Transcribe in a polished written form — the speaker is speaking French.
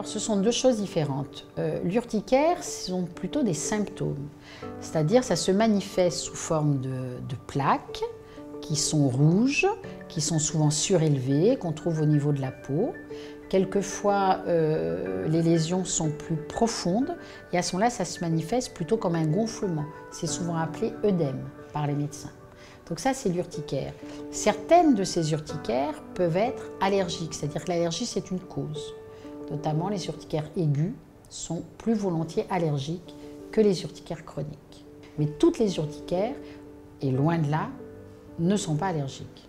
ce sont deux choses différentes. L'urticaire, ce sont plutôt des symptômes, c'est-à-dire ça se manifeste sous forme de plaques qui sont rouges, qui sont souvent surélevées, qu'on trouve au niveau de la peau. Quelquefois, les lésions sont plus profondes et à ce moment-là, ça se manifeste plutôt comme un gonflement. C'est souvent appelé œdème par les médecins. Donc ça, c'est l'urticaire. Certaines de ces urticaires peuvent être allergiques, c'est-à-dire que l'allergie, c'est une cause. Notamment, les urticaires aigus sont plus volontiers allergiques que les urticaires chroniques. Mais toutes les urticaires, et loin de là, ne sont pas allergiques.